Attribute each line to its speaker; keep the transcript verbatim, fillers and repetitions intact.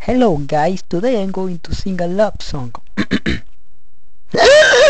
Speaker 1: Hello guys, today I'm going to sing a love song.